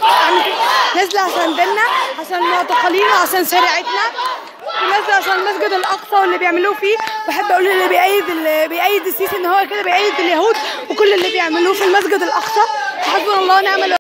نازله عشان ديننا، عشان معتقلين وعشان شريعتنا، ونازله عشان المسجد الاقصى واللي بيعملوه فيه. بحب اقول اللي بيأيد السيسي ان هو كده بيأيد اليهود وكل اللي بيعملوه في المسجد الاقصى. حسبنا الله ونعم الوكيل.